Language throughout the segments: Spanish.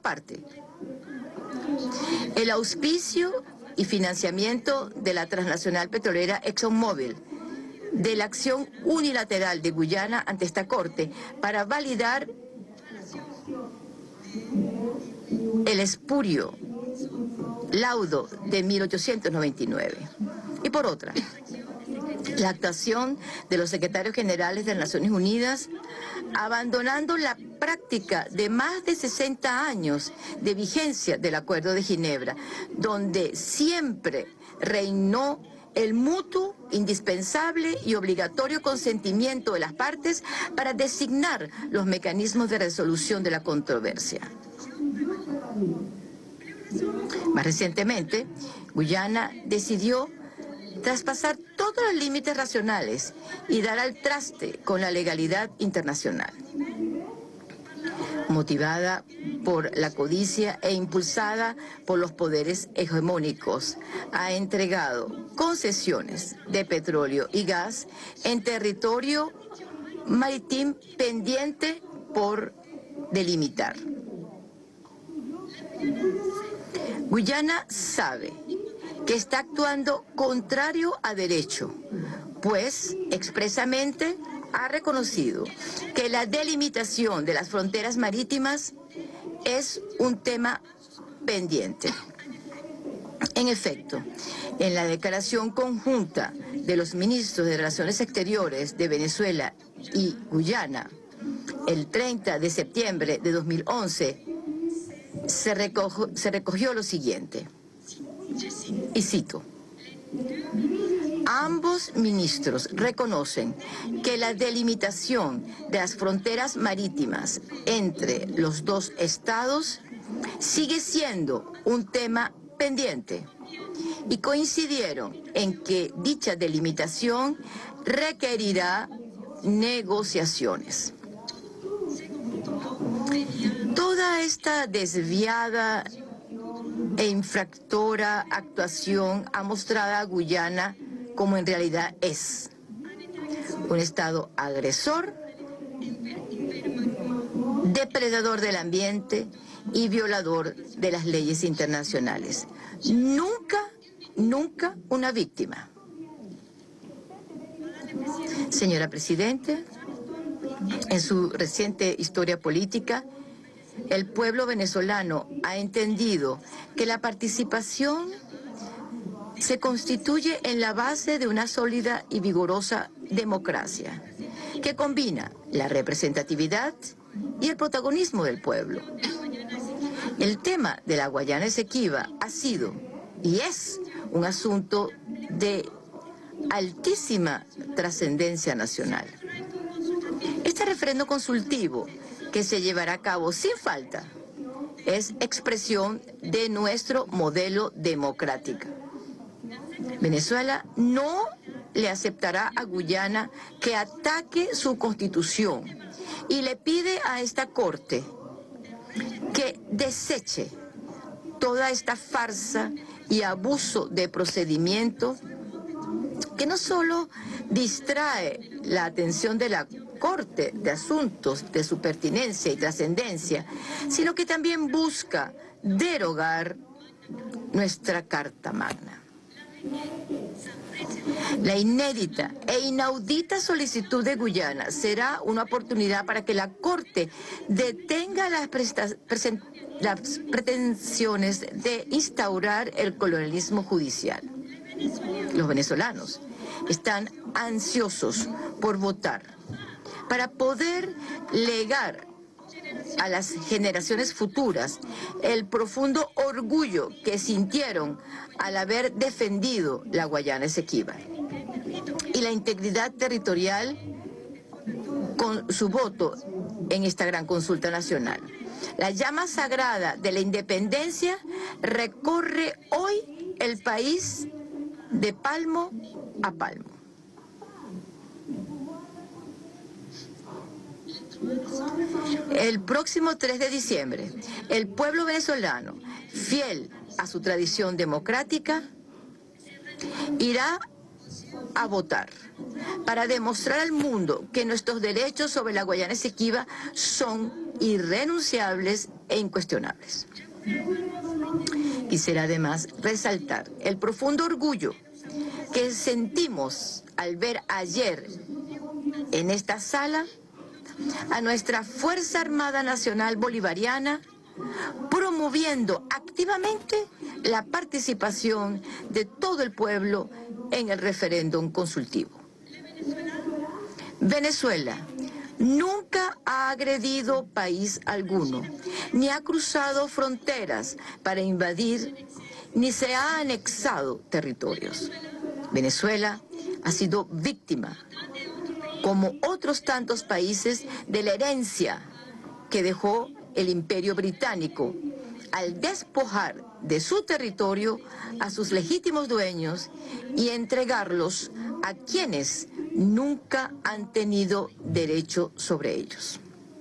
parte, el auspicio y financiamiento de la transnacional petrolera ExxonMobil, de la acción unilateral de Guyana ante esta Corte para validar el espurio laudo de 1899. Y por otra, la actuación de los secretarios generales de las Naciones Unidas, abandonando la práctica de más de 60 años de vigencia del Acuerdo de Ginebra, donde siempre reinó el mutuo, indispensable y obligatorio consentimiento de las partes para designar los mecanismos de resolución de la controversia. Más recientemente, Guyana decidió traspasar todos los límites racionales y dar al traste con la legalidad internacional. Motivada por la codicia e impulsada por los poderes hegemónicos, ha entregado concesiones de petróleo y gas en territorio marítimo pendiente por delimitar. Guyana sabe que está actuando contrario a derecho, pues expresamente ha reconocido que la delimitación de las fronteras marítimas es un tema pendiente. En efecto, en la declaración conjunta de los ministros de Relaciones Exteriores de Venezuela y Guyana, el 30 de septiembre de 2011, se recogió lo siguiente, y cito: ambos ministros reconocen que la delimitación de las fronteras marítimas entre los dos estados sigue siendo un tema pendiente y coincidieron en que dicha delimitación requerirá negociaciones. Toda esta desviada e infractora actuación ha mostrado a Guyana como en realidad es: un estado agresor, depredador del ambiente y violador de las leyes internacionales. Nunca una víctima. Señora Presidente, en su reciente historia política, el pueblo venezolano ha entendido que la participación se constituye en la base de una sólida y vigorosa democracia que combina la representatividad y el protagonismo del pueblo. El tema de la Guayana Esequiba ha sido y es un asunto de altísima trascendencia nacional. Este referendo consultivo, que se llevará a cabo sin falta, es expresión de nuestro modelo democrático. Venezuela no le aceptará a Guyana que ataque su constitución y le pide a esta Corte que deseche toda esta farsa y abuso de procedimiento que no solo distrae la atención de la Corte de asuntos de su pertinencia y trascendencia, sino que también busca derogar nuestra Carta Magna. La inédita e inaudita solicitud de Guyana será una oportunidad para que la Corte detenga las pretensiones de instaurar el colonialismo judicial. Los venezolanos están ansiosos por votar para poder legar a las generaciones futuras el profundo orgullo que sintieron al haber defendido la Guayana Esequiba y la integridad territorial con su voto en esta gran consulta nacional. La llama sagrada de la independencia recorre hoy el país de palmo a palmo. El próximo 3 de diciembre, el pueblo venezolano, fiel a su tradición democrática, irá a votar para demostrar al mundo que nuestros derechos sobre la Guayana Esequiba son irrenunciables e incuestionables. Quisiera además resaltar el profundo orgullo que sentimos al ver ayer en esta sala a nuestra Fuerza Armada Nacional Bolivariana promoviendo activamente la participación de todo el pueblo en el referéndum consultivo. Venezuela nunca ha agredido país alguno, ni ha cruzado fronteras para invadir, ni se ha anexado territorios. Venezuela ha sido víctima, como otros tantos países, de la herencia que dejó el Imperio Británico al despojar de su territorio a sus legítimos dueños y entregarlos a quienes nunca han tenido derecho sobre ellos.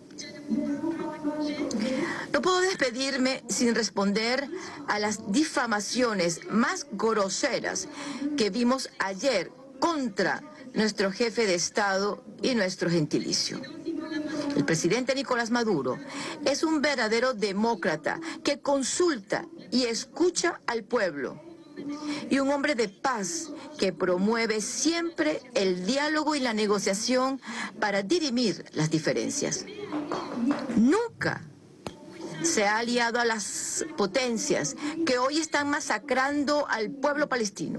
No puedo despedirme sin responder a las difamaciones más groseras que vimos ayer contra nuestro jefe de Estado y nuestro gentilicio. El presidente Nicolás Maduro es un verdadero demócrata que consulta y escucha al pueblo, y un hombre de paz que promueve siempre el diálogo y la negociación para dirimir las diferencias. Nunca se ha aliado a las potencias que hoy están masacrando al pueblo palestino,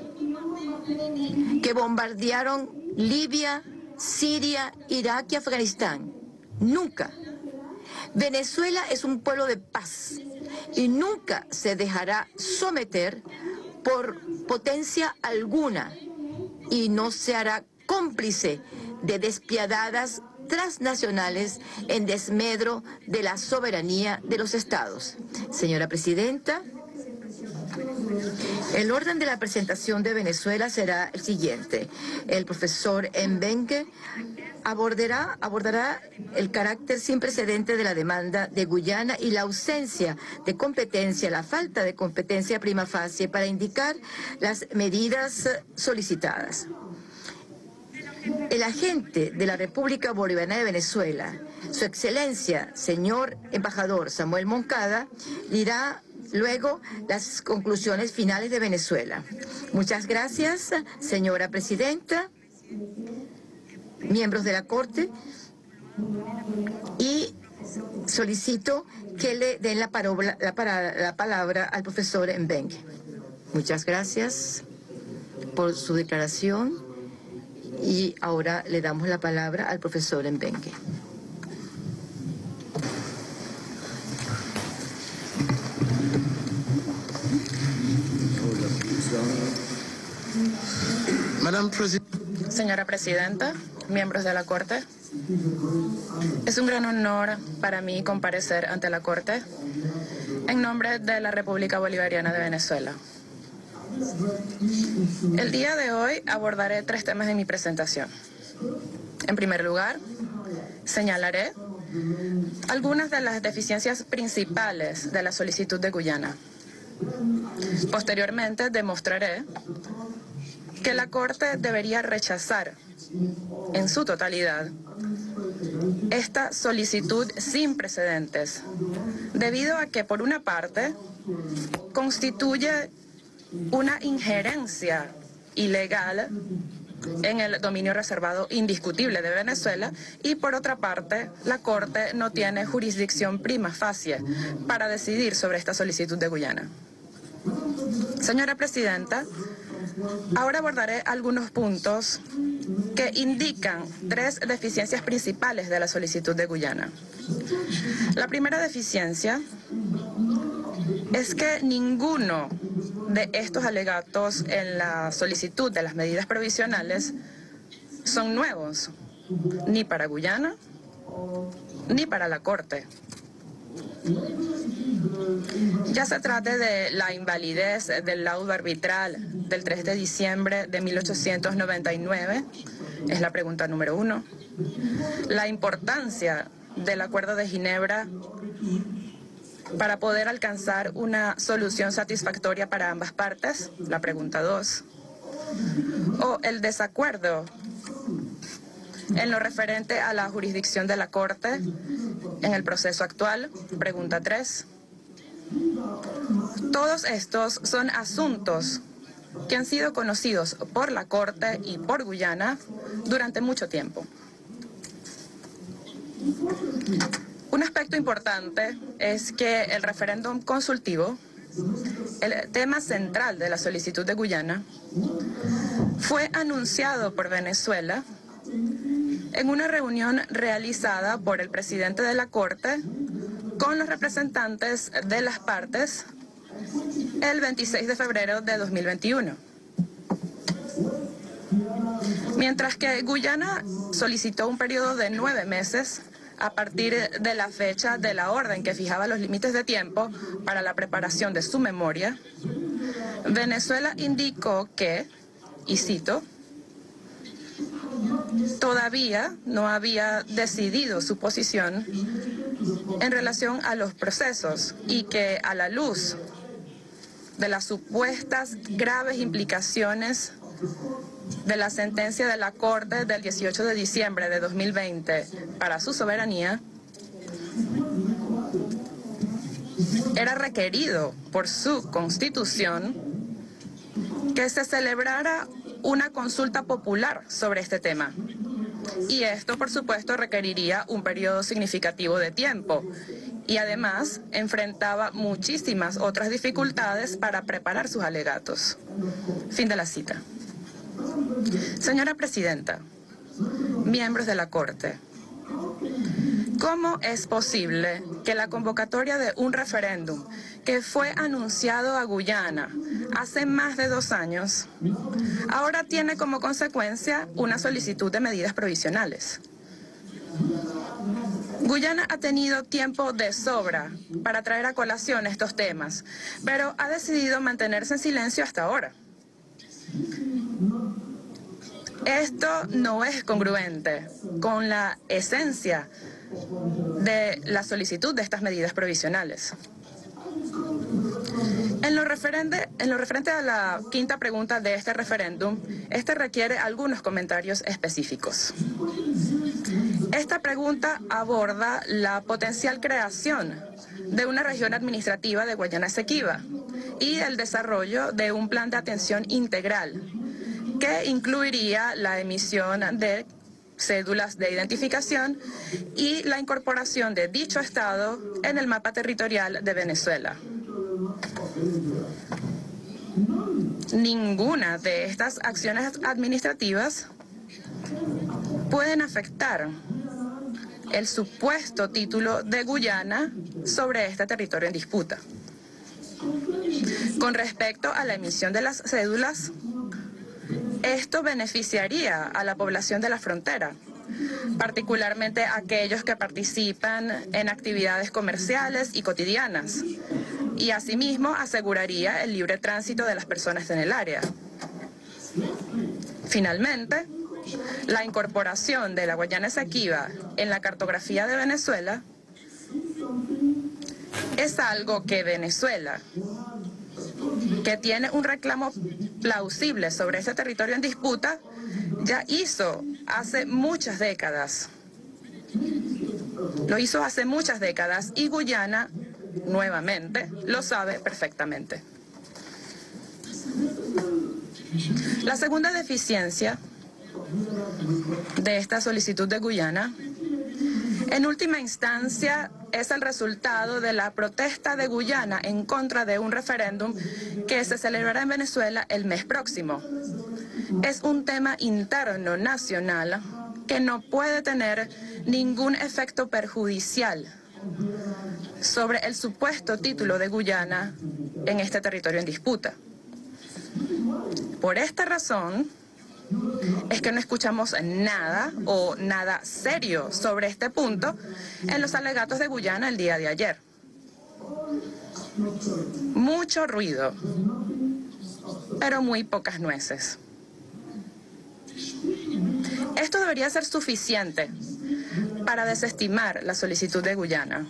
que bombardearon Libia, Siria, Irak y Afganistán. Nunca. Venezuela es un pueblo de paz y nunca se dejará someter por potencia alguna y no se hará cómplice de despiadadas transnacionales en desmedro de la soberanía de los estados. Señora Presidenta, el orden de la presentación de Venezuela será el siguiente. El profesor Mbengue abordará el carácter sin precedente de la demanda de Guyana y la ausencia de competencia, la falta de competencia prima facie para indicar las medidas solicitadas. El agente de la República Bolivariana de Venezuela, Su Excelencia, señor embajador Samuel Moncada, dirá luego las conclusiones finales de Venezuela. Muchas gracias, señora Presidenta, miembros de la Corte, y solicito que le den la palabra al profesor Mbengue. Muchas gracias por su declaración y ahora le damos la palabra al profesor Mbengue. Señora Presidenta, miembros de la Corte, es un gran honor para mí comparecer ante la Corte en nombre de la República Bolivariana de Venezuela. El día de hoy abordaré 3 temas en mi presentación. En primer lugar, señalaré algunas de las deficiencias principales de la solicitud de Guyana. Posteriormente, demostraré que la Corte debería rechazar en su totalidad esta solicitud sin precedentes, debido a que, por una parte, constituye una injerencia ilegal en el dominio reservado indiscutible de Venezuela y, por otra parte, la Corte no tiene jurisdicción prima facie para decidir sobre esta solicitud de Guyana. Señora Presidenta, ahora abordaré algunos puntos que indican 3 deficiencias principales de la solicitud de Guyana. La primera deficiencia es que ninguno de estos alegatos en la solicitud de las medidas provisionales son nuevos, ni para Guyana ni para la Corte. Ya se trate de la invalidez del laudo arbitral del 3 de diciembre de 1899, es la pregunta número 1. La importancia del Acuerdo de Ginebra para poder alcanzar una solución satisfactoria para ambas partes, la pregunta 2. O el desacuerdo en lo referente a la jurisdicción de la Corte en el proceso actual? Pregunta 3. Todos estos son asuntos que han sido conocidos por la Corte y por Guyana durante mucho tiempo. Un aspecto importante es que el referéndum consultivo, el tema central de la solicitud de Guyana, fue anunciado por Venezuela en una reunión realizada por el presidente de la Corte con los representantes de las partes el 26 de febrero de 2021. Mientras que Guyana solicitó un periodo de 9 meses a partir de la fecha de la orden que fijaba los límites de tiempo para la preparación de su memoria, Venezuela indicó que, y cito, todavía no había decidido su posición en relación a los procesos y que a la luz de las supuestas graves implicaciones de la sentencia de la Corte del 18 de diciembre de 2020 para su soberanía, era requerido por su Constitución que se celebrara una consulta popular sobre este tema. Y esto, por supuesto, requeriría un periodo significativo de tiempo. Y además enfrentaba muchísimas otras dificultades para preparar sus alegatos. Fin de la cita. Señora Presidenta, miembros de la Corte, ¿cómo es posible que la convocatoria de un referéndum que fue anunciado a Guyana hace más de 2 años, ahora tiene como consecuencia una solicitud de medidas provisionales? Guyana ha tenido tiempo de sobra para traer a colación estos temas, pero ha decidido mantenerse en silencio hasta ahora. Esto no es congruente con la esencia de la solicitud de estas medidas provisionales. En lo referente a la quinta pregunta de este referéndum, este requiere algunos comentarios específicos. Esta pregunta aborda la potencial creación de una región administrativa de Guayana Esequiba y el desarrollo de un plan de atención integral que incluiría la emisión de cédulas de identificación y la incorporación de dicho estado en el mapa territorial de Venezuela. Ninguna de estas acciones administrativas pueden afectar el supuesto título de Guyana sobre este territorio en disputa. Con respecto a la emisión de las cédulas, esto beneficiaría a la población de la frontera, particularmente aquellos que participan en actividades comerciales y cotidianas, y asimismo aseguraría el libre tránsito de las personas en el área. Finalmente, la incorporación de la Guayana Esequiba en la cartografía de Venezuela es algo que Venezuela, que tiene un reclamo plausible sobre ese territorio en disputa, ya hizo hace muchas décadas. Lo hizo hace muchas décadas y Guyana, nuevamente, lo sabe perfectamente. La segunda deficiencia de esta solicitud de Guyana, en última instancia, es el resultado de la protesta de Guyana en contra de un referéndum que se celebrará en Venezuela el mes próximo. Es un tema interno nacional que no puede tener ningún efecto perjudicial sobre el supuesto título de Guyana en este territorio en disputa. Por esta razón es que no escuchamos nada o nada serio sobre este punto en los alegatos de Guyana el día de ayer. Mucho ruido, pero muy pocas nueces. Esto debería ser suficiente para desestimar la solicitud de Guyana,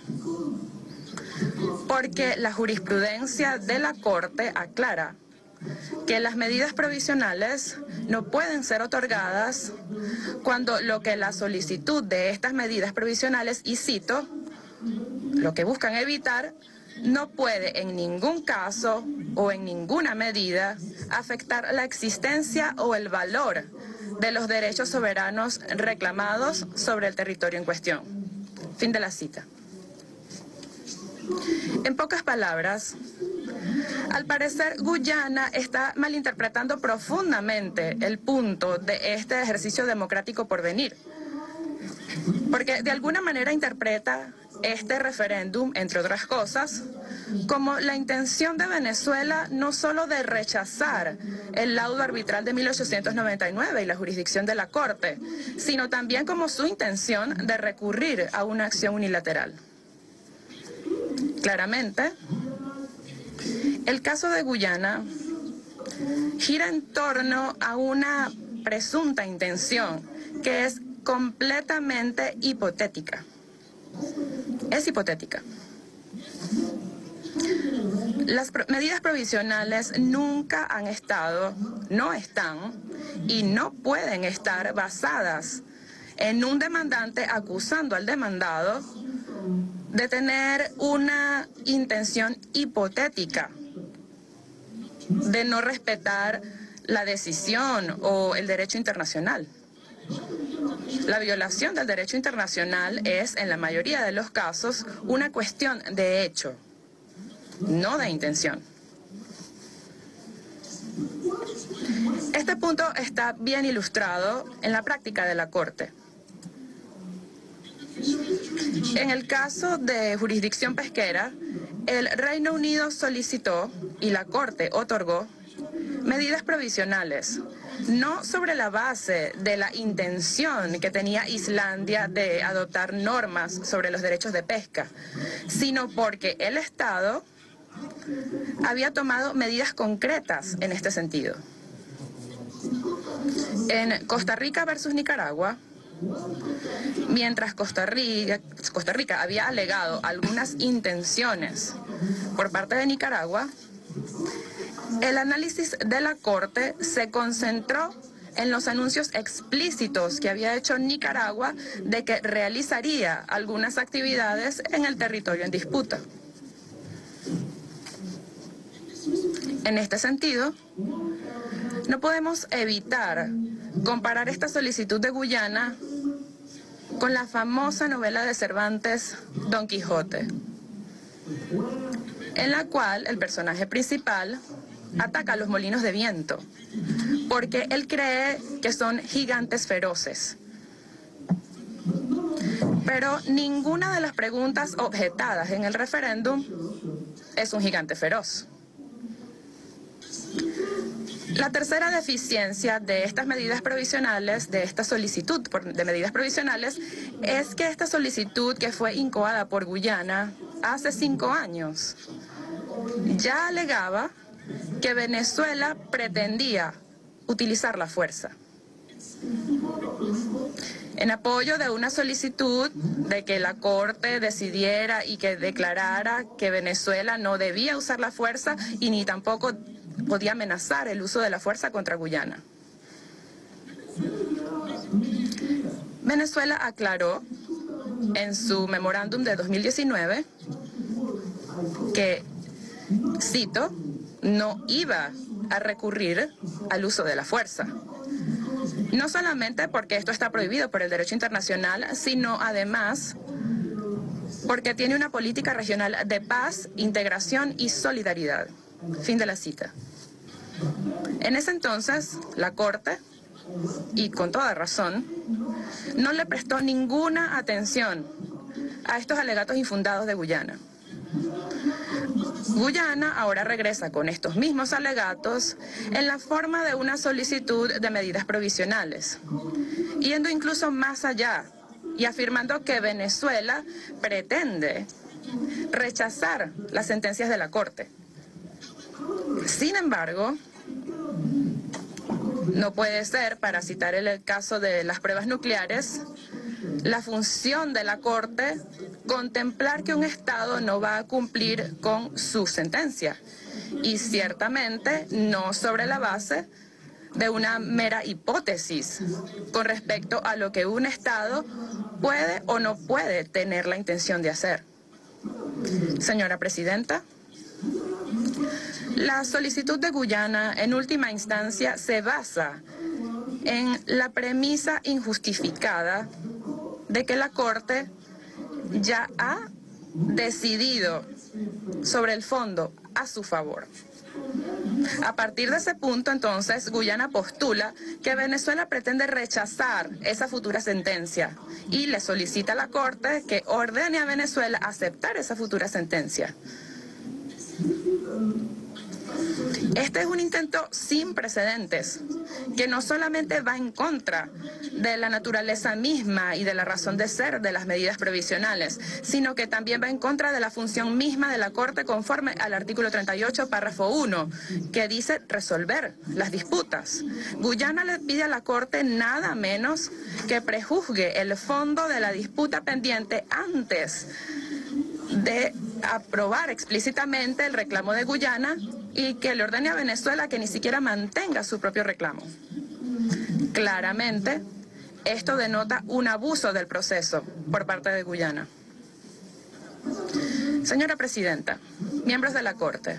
porque la jurisprudencia de la Corte aclara que las medidas provisionales no pueden ser otorgadas cuando lo que la solicitud de estas medidas provisionales, y cito, lo que buscan evitar, no puede en ningún caso o en ninguna medida afectar la existencia o el valor de los derechos soberanos reclamados sobre el territorio en cuestión. Fin de la cita. En pocas palabras, al parecer Guyana está malinterpretando profundamente el punto de este ejercicio democrático por venir, porque de alguna manera interpreta este referéndum, entre otras cosas, como la intención de Venezuela no solo de rechazar el laudo arbitral de 1899 y la jurisdicción de la Corte, sino también como su intención de recurrir a una acción unilateral. Claramente, el caso de Guyana gira en torno a una presunta intención que es completamente hipotética. Es hipotética. Las medidas provisionales nunca han estado, no están y no pueden estar basadas en un demandante acusando al demandado de tener una intención hipotética de no respetar la decisión o el derecho internacional. La violación del derecho internacional es, en la mayoría de los casos, una cuestión de hecho, no de intención. Este punto está bien ilustrado en la práctica de la Corte. En el caso de jurisdicción pesquera, el Reino Unido solicitó y la Corte otorgó medidas provisionales, no sobre la base de la intención que tenía Islandia de adoptar normas sobre los derechos de pesca, sino porque el Estado había tomado medidas concretas en este sentido. En Costa Rica versus Nicaragua, mientras Costa Rica había alegado algunas intenciones por parte de Nicaragua, el análisis de la Corte se concentró en los anuncios explícitos que había hecho Nicaragua de que realizaría algunas actividades en el territorio en disputa. En este sentido, no podemos evitar comparar esta solicitud de Guyana con la famosa novela de Cervantes, Don Quijote, en la cual el personaje principal ataca a los molinos de viento, porque él cree que son gigantes feroces. Pero ninguna de las preguntas objetadas en el referéndum es un gigante feroz. La tercera deficiencia de estas medidas provisionales, de esta solicitud de medidas provisionales, es que esta solicitud que fue incoada por Guyana hace 5 años ya alegaba que Venezuela pretendía utilizar la fuerza. En apoyo de una solicitud de que la Corte decidiera y que declarara que Venezuela no debía usar la fuerza y ni tampoco podía amenazar el uso de la fuerza contra Guyana. Venezuela aclaró en su memorándum de 2019 que, cito, no iba a recurrir al uso de la fuerza. No solamente porque esto está prohibido por el derecho internacional, sino además porque tiene una política regional de paz, integración y solidaridad. Fin de la cita. En ese entonces, la Corte, y con toda razón, no le prestó ninguna atención a estos alegatos infundados de Guyana. Guyana ahora regresa con estos mismos alegatos en la forma de una solicitud de medidas provisionales, yendo incluso más allá y afirmando que Venezuela pretende rechazar las sentencias de la Corte. Sin embargo, no puede ser, para citar el caso de las pruebas nucleares, la función de la Corte contemplar que un Estado no va a cumplir con su sentencia, y ciertamente no sobre la base de una mera hipótesis con respecto a lo que un Estado puede o no puede tener la intención de hacer. Señora Presidenta, la solicitud de Guyana en última instancia se basa en la premisa injustificada de que la Corte ya ha decidido sobre el fondo a su favor. A partir de ese punto, entonces, Guyana postula que Venezuela pretende rechazar esa futura sentencia y le solicita a la Corte que ordene a Venezuela aceptar esa futura sentencia. Este es un intento sin precedentes, que no solamente va en contra de la naturaleza misma y de la razón de ser de las medidas provisionales, sino que también va en contra de la función misma de la Corte conforme al artículo 38, párrafo 1, que dice resolver las disputas. Guyana le pide a la Corte nada menos que prejuzgue el fondo de la disputa pendiente antes de aprobar explícitamente el reclamo de Guyana y que le ordene a Venezuela que ni siquiera mantenga su propio reclamo. Claramente, esto denota un abuso del proceso por parte de Guyana. Señora Presidenta, miembros de la Corte,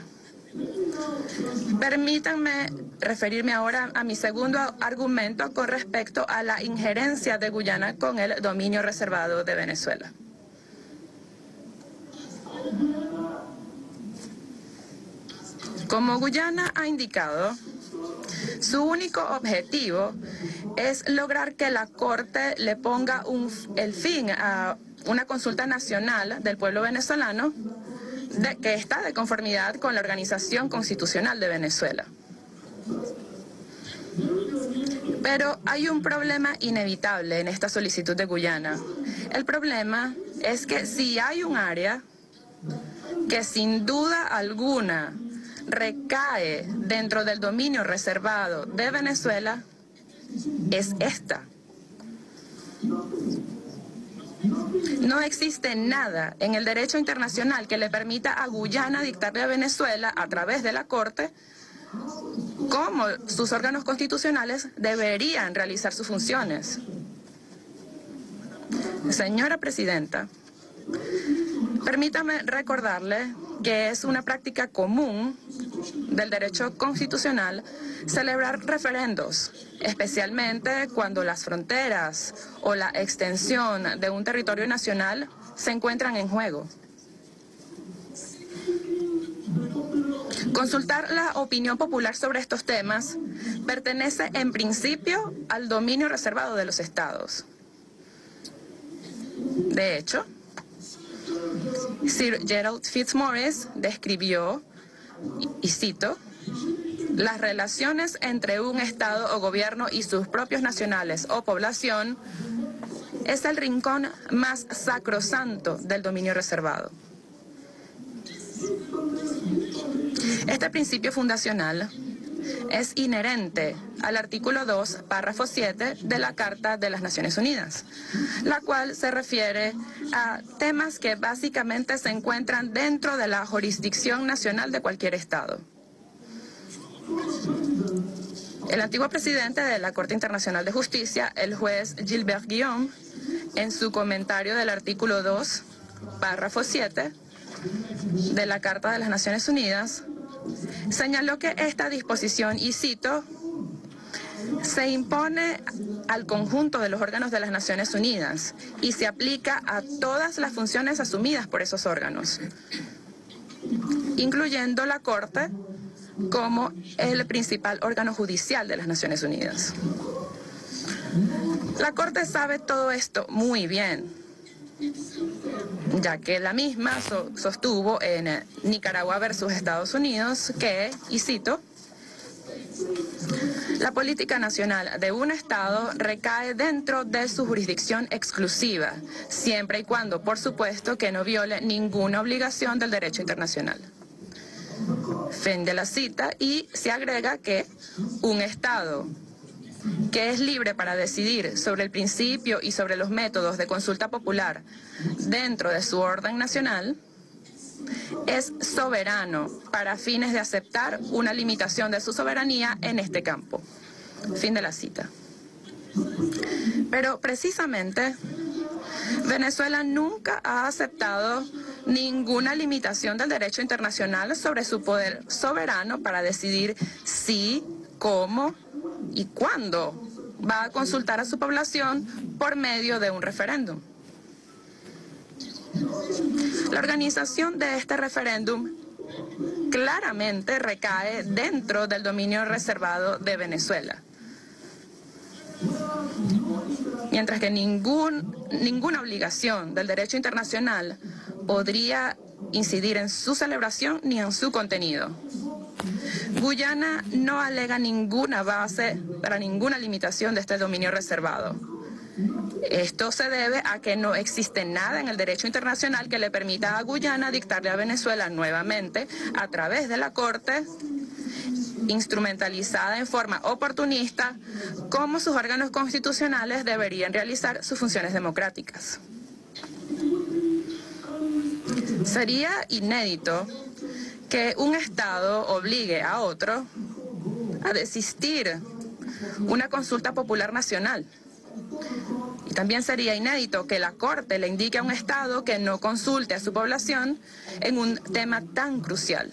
permítanme referirme ahora a mi segundo argumento con respecto a la injerencia de Guyana con el dominio reservado de Venezuela. Como Guyana ha indicado, su único objetivo es lograr que la Corte le ponga el fin a una consulta nacional del pueblo venezolano que está de conformidad con la Organización Constitucional de Venezuela. Pero hay un problema inevitable en esta solicitud de Guyana. El problema es que si hay un área que sin duda alguna recae dentro del dominio reservado de Venezuela, es esta. No existe nada en el derecho internacional que le permita a Guyana dictarle a Venezuela, a través de la Corte, cómo sus órganos constitucionales deberían realizar sus funciones. Señora Presidenta, permítame recordarle que es una práctica común del derecho constitucional celebrar referendos, especialmente cuando las fronteras o la extensión de un territorio nacional se encuentran en juego. Consultar la opinión popular sobre estos temas pertenece en principio al dominio reservado de los estados. De hecho, Sir Gerald Fitzmaurice describió, y cito, las relaciones entre un Estado o gobierno y sus propios nacionales o población es el rincón más sacrosanto del dominio reservado. Este principio fundacional es inherente al artículo 2, párrafo 7 de la Carta de las Naciones Unidas, la cual se refiere a temas que básicamente se encuentran dentro de la jurisdicción nacional de cualquier Estado. El antiguo presidente de la Corte Internacional de Justicia, el juez Gilbert Guillaume, en su comentario del artículo 2, párrafo 7 de la Carta de las Naciones Unidas, señaló que esta disposición, y cito, se impone al conjunto de los órganos de las Naciones Unidas y se aplica a todas las funciones asumidas por esos órganos, incluyendo la Corte como el principal órgano judicial de las Naciones Unidas. La Corte sabe todo esto muy bien, ya que la misma sostuvo en Nicaragua versus Estados Unidos que, y cito, la política nacional de un Estado recae dentro de su jurisdicción exclusiva, siempre y cuando, por supuesto, que no viole ninguna obligación del derecho internacional. Fin de la cita, y se agrega que un Estado que es libre para decidir sobre el principio y sobre los métodos de consulta popular dentro de su orden nacional, es soberano para fines de aceptar una limitación de su soberanía en este campo. Fin de la cita. Pero precisamente, Venezuela nunca ha aceptado ninguna limitación del derecho internacional sobre su poder soberano para decidir si, cómo y cuándo va a consultar a su población por medio de un referéndum. La organización de este referéndum claramente recae dentro del dominio reservado de Venezuela. Mientras que ninguna obligación del derecho internacional podría incidir en su celebración ni en su contenido. Guyana no alega ninguna base para ninguna limitación de este dominio reservado. Esto se debe a que no existe nada en el derecho internacional que le permita a Guyana dictarle a Venezuela nuevamente, a través de la Corte, instrumentalizada en forma oportunista, cómo sus órganos constitucionales deberían realizar sus funciones democráticas. Sería inédito que un Estado obligue a otro a desistir una consulta popular nacional. Y también sería inédito que la Corte le indique a un Estado que no consulte a su población en un tema tan crucial.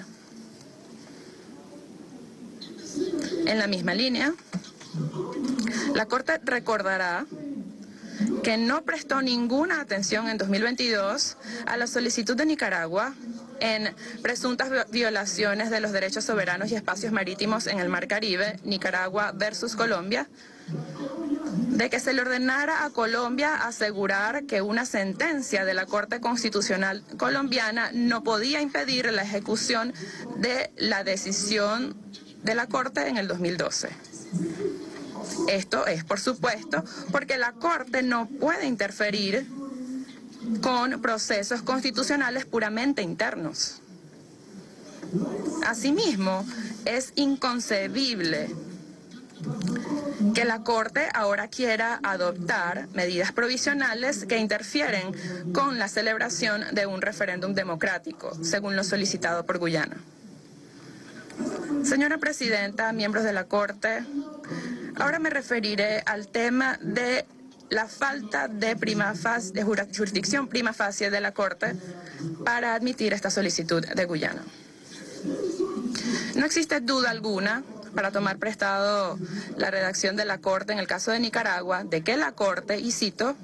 En la misma línea, la Corte recordará que no prestó ninguna atención en 2022 a la solicitud de Nicaragua en presuntas violaciones de los derechos soberanos y espacios marítimos en el Mar Caribe, Nicaragua versus Colombia, de que se le ordenara a Colombia asegurar que una sentencia de la Corte Constitucional colombiana no podía impedir la ejecución de la decisión de la Corte en el 2012. Esto es, por supuesto, porque la Corte no puede interferir con procesos constitucionales puramente internos. Asimismo, es inconcebible que la Corte ahora quiera adoptar medidas provisionales que interfieren con la celebración de un referéndum democrático, según lo solicitado por Guyana. Señora Presidenta, miembros de la Corte, ahora me referiré al tema de la falta de jurisdicción prima facie de la Corte para admitir esta solicitud de Guyana. No existe duda alguna, para tomar prestado la redacción de la Corte en el caso de Nicaragua, de que la Corte, y cito,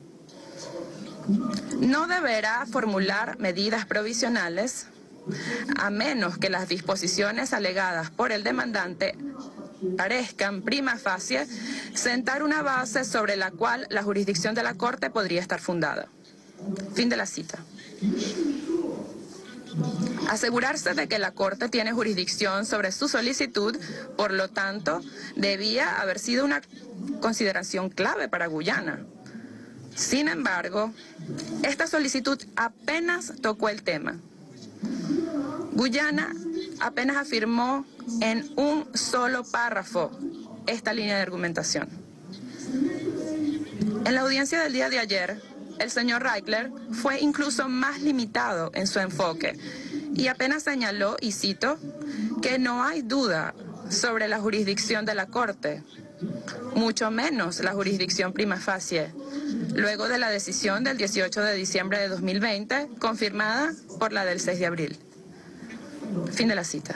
no deberá formular medidas provisionales a menos que las disposiciones alegadas por el demandante parezcan prima facie sentar una base sobre la cual la jurisdicción de la Corte podría estar fundada. Fin de la cita. Asegurarse de que la Corte tiene jurisdicción sobre su solicitud, por lo tanto, debía haber sido una consideración clave para Guyana. Sin embargo, esta solicitud apenas tocó el tema. Guyana apenas afirmó en un solo párrafo esta línea de argumentación. En la audiencia del día de ayer, el señor Reichler fue incluso más limitado en su enfoque y apenas señaló, y cito, que no hay duda sobre la jurisdicción de la Corte, mucho menos la jurisdicción prima facie, luego de la decisión del 18 de diciembre de 2020, confirmada por la del 6 de abril. Fin de la cita.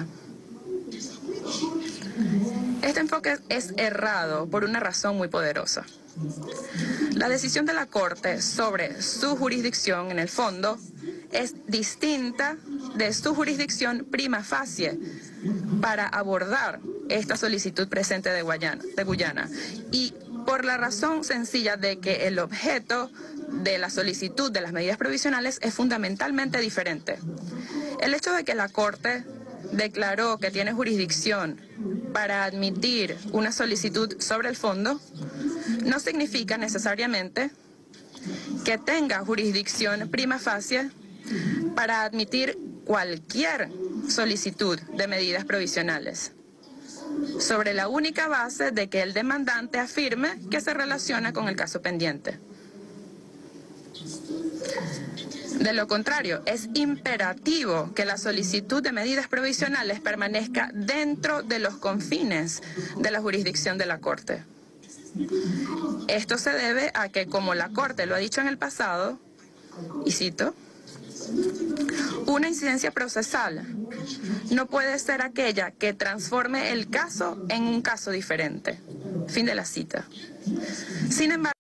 Este enfoque es errado por una razón muy poderosa. La decisión de la Corte sobre su jurisdicción, en el fondo, es distinta de su jurisdicción prima facie para abordar esta solicitud presente de Guyana. Y por la razón sencilla de que el objeto de la solicitud de las medidas provisionales es fundamentalmente diferente. El hecho de que la Corte declaró que tiene jurisdicción para admitir una solicitud sobre el fondo no significa necesariamente que tenga jurisdicción prima facie para admitir cualquier solicitud de medidas provisionales, sobre la única base de que el demandante afirme que se relaciona con el caso pendiente. De lo contrario, es imperativo que la solicitud de medidas provisionales permanezca dentro de los confines de la jurisdicción de la Corte. Esto se debe a que, como la Corte lo ha dicho en el pasado, y cito, una incidencia procesal no puede ser aquella que transforme el caso en un caso diferente. Fin de la cita. Sin embargo,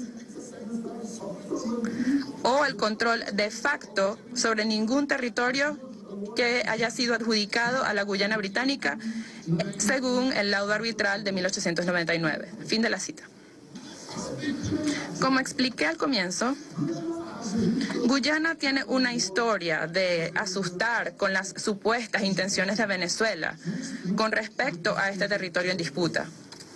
o el control de facto sobre ningún territorio que haya sido adjudicado a la Guyana Británica según el laudo arbitral de 1899. Fin de la cita. Como expliqué al comienzo, Guyana tiene una historia de asustar con las supuestas intenciones de Venezuela con respecto a este territorio en disputa.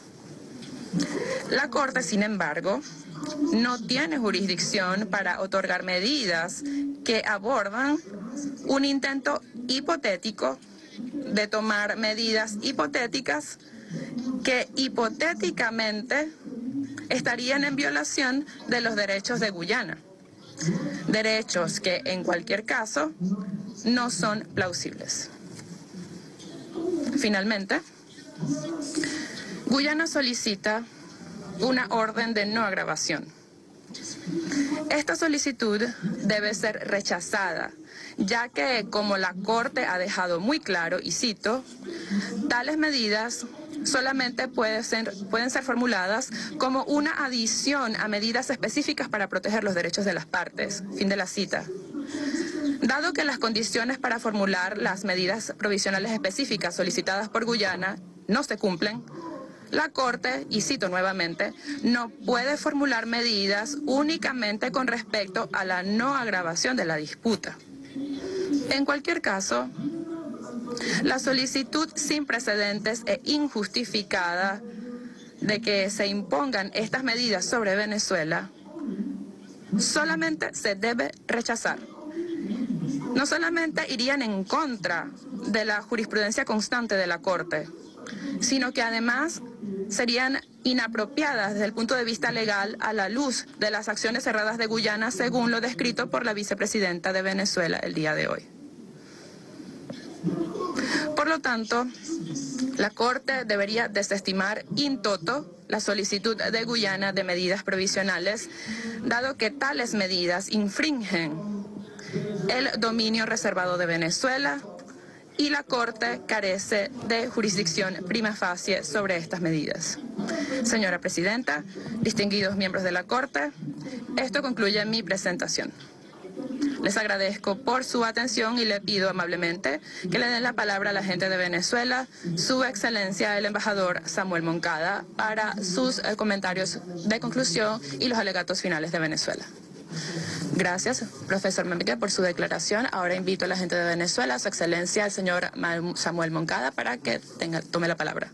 La Corte, sin embargo, no tiene jurisdicción para otorgar medidas que abordan un intento hipotético de tomar medidas hipotéticas que hipotéticamente estarían en violación de los derechos de Guyana. Derechos que, en cualquier caso, no son plausibles. Finalmente, Guyana solicita una orden de no agravación. Esta solicitud debe ser rechazada, ya que, como la Corte ha dejado muy claro, y cito, tales medidas solamente pueden ser formuladas como una adición a medidas específicas para proteger los derechos de las partes. Fin de la cita. Dado que las condiciones para formular las medidas provisionales específicas solicitadas por Guyana no se cumplen, la Corte, y cito nuevamente, no puede formular medidas únicamente con respecto a la no agravación de la disputa. En cualquier caso, la solicitud sin precedentes e injustificada de que se impongan estas medidas sobre Venezuela solamente se debe rechazar. No solamente irían en contra de la jurisprudencia constante de la Corte, sino que además serían inapropiadas desde el punto de vista legal a la luz de las acciones cerradas de Guyana, según lo descrito por la vicepresidenta de Venezuela el día de hoy. Por lo tanto, la Corte debería desestimar in toto la solicitud de Guyana de medidas provisionales, dado que tales medidas infringen el dominio reservado de Venezuela y la Corte carece de jurisdicción prima facie sobre estas medidas. Señora Presidenta, distinguidos miembros de la Corte, esto concluye mi presentación. Les agradezco por su atención y le pido amablemente que le den la palabra a la gente de Venezuela, su excelencia el embajador Samuel Moncada, para sus comentarios de conclusión y los alegatos finales de Venezuela. Gracias, profesor Membrique, por su declaración. Ahora invito a la gente de Venezuela, a su excelencia el señor Samuel Moncada, para que tome la palabra.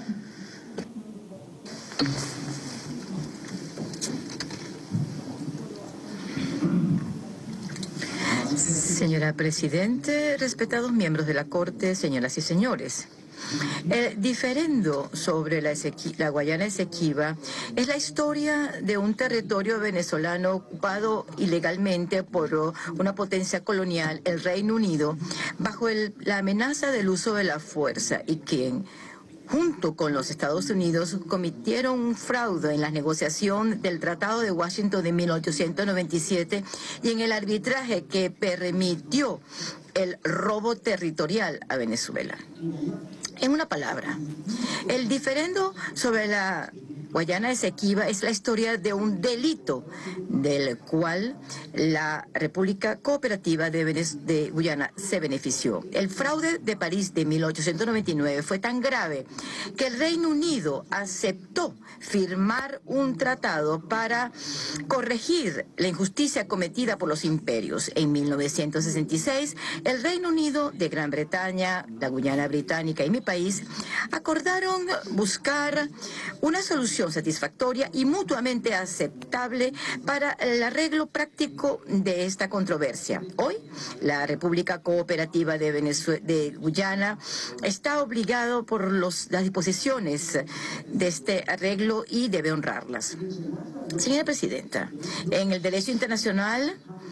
Señora Presidente, respetados miembros de la Corte, señoras y señores. El diferendo sobre la Guayana Esequiba es la historia de un territorio venezolano ocupado ilegalmente por una potencia colonial, el Reino Unido, bajo la amenaza del uso de la fuerza, y quien, junto con los Estados Unidos, cometieron un fraude en la negociación del Tratado de Washington de 1897 y en el arbitraje que permitió el robo territorial a Venezuela. En una palabra, el diferendo sobre la Guayana Esequiba es la historia de un delito del cual la República Cooperativa de Guyana se benefició. El fraude de París de 1899 fue tan grave que el Reino Unido aceptó firmar un tratado para corregir la injusticia cometida por los imperios. En 1966, el Reino Unido de Gran Bretaña, la Guyana Británica y mi país acordaron buscar una solución satisfactoria y mutuamente aceptable para el arreglo práctico de esta controversia. Hoy, la República Cooperativa de Guyana está obligado por las disposiciones de este arreglo y debe honrarlas. Señora Presidenta, en el derecho internacional,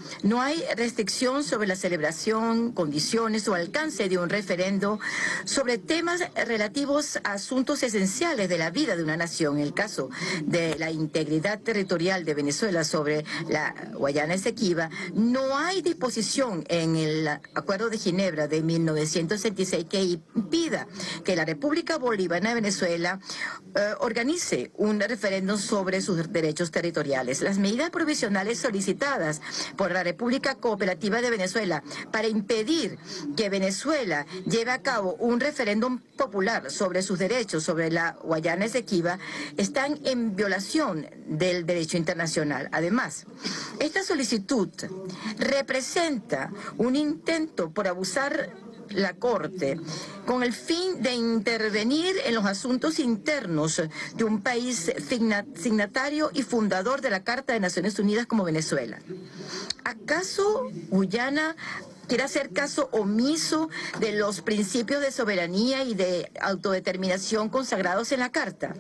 no hay restricción sobre la celebración, condiciones o alcance de un referendo sobre temas relativos a asuntos esenciales de la vida de una nación. En el caso de la integridad territorial de Venezuela sobre la Guayana Esequiba, no hay disposición en el Acuerdo de Ginebra de 1966 que impida que la República Bolivariana de Venezuela organice un referéndum sobre sus derechos territoriales. Las medidas provisionales solicitadas por la República Cooperativa de Venezuela para impedir que Venezuela lleve a cabo un referéndum popular sobre sus derechos sobre la Guayana Esequiba están en violación del derecho internacional. Además, esta solicitud representa un intento por abusar la Corte con el fin de intervenir en los asuntos internos de un país signatario y fundador de la Carta de Naciones Unidas como Venezuela. ¿Acaso Guyana quiere hacer caso omiso de los principios de soberanía y de autodeterminación consagrados en la Carta?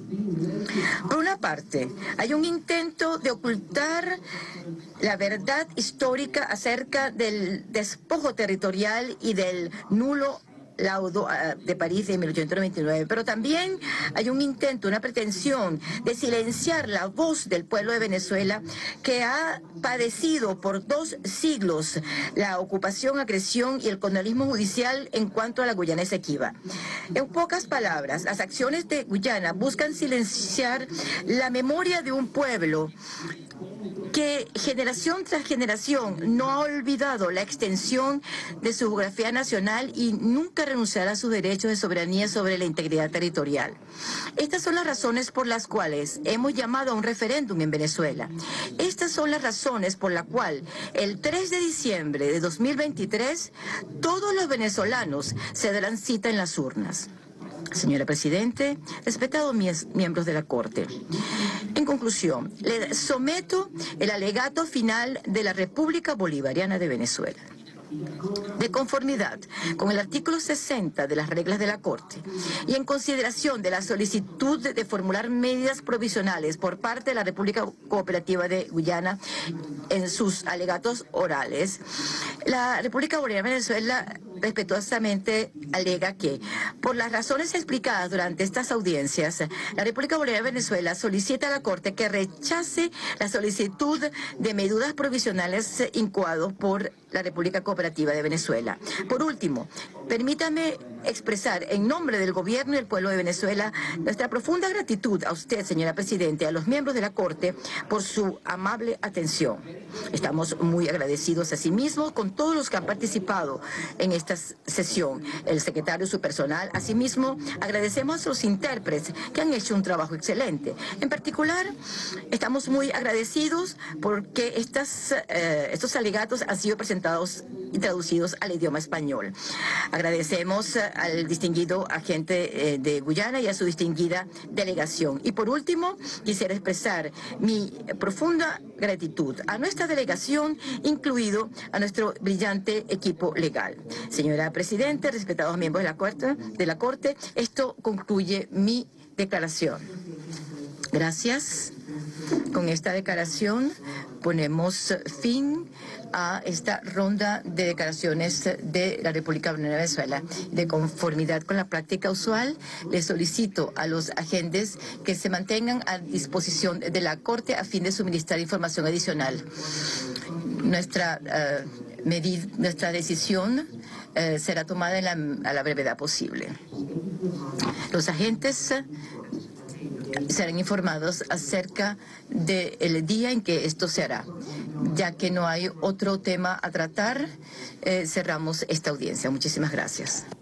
Por una parte, hay un intento de ocultar la verdad histórica acerca del despojo territorial y del nulo laudo de París de 1899, pero también hay un intento, una pretensión de silenciar la voz del pueblo de Venezuela que ha padecido por 2 siglos la ocupación, agresión y el colonialismo judicial en cuanto a la Guyana Esequiba. En pocas palabras, las acciones de Guyana buscan silenciar la memoria de un pueblo que generación tras generación no ha olvidado la extensión de su geografía nacional y nunca renunciará a sus derechos de soberanía sobre la integridad territorial. Estas son las razones por las cuales hemos llamado a un referéndum en Venezuela. Estas son las razones por las cuales el 3 de diciembre de 2023 todos los venezolanos se darán cita en las urnas. Señora Presidente, respetados miembros de la Corte, en conclusión, le someto el alegato final de la República Bolivariana de Venezuela. De conformidad con el artículo 60 de las reglas de la Corte y en consideración de la solicitud de formular medidas provisionales por parte de la República Cooperativa de Guyana en sus alegatos orales, la República Bolivariana de Venezuela respetuosamente alega que, por las razones explicadas durante estas audiencias, la República Bolivariana de Venezuela solicita a la Corte que rechace la solicitud de medidas provisionales incoados por la República Cooperativa de Venezuela. Por último, permítame expresar en nombre del gobierno y del pueblo de Venezuela nuestra profunda gratitud a usted, señora Presidente, a los miembros de la Corte por su amable atención. Estamos muy agradecidos asimismo con todos los que han participado en esta sesión, el secretario, su personal. Asimismo, agradecemos a los intérpretes que han hecho un trabajo excelente. En particular, estamos muy agradecidos porque estos alegatos han sido presentados y traducidos al idioma español. Agradecemos al distinguido agente de Guyana y a su distinguida delegación. Y por último, quisiera expresar mi profunda gratitud a nuestra delegación, incluido a nuestro brillante equipo legal. Señora Presidente, respetados miembros de la Corte, esto concluye mi declaración. Gracias. Con esta declaración ponemos fin a esta ronda de declaraciones de la República Bolivariana de Venezuela. De conformidad con la práctica usual, les solicito a los agentes que se mantengan a disposición de la Corte a fin de suministrar información adicional. Nuestra decisión será tomada a la brevedad posible. Los agentes serán informados acerca del día en que esto se hará. Ya que no hay otro tema a tratar, cerramos esta audiencia. Muchísimas gracias.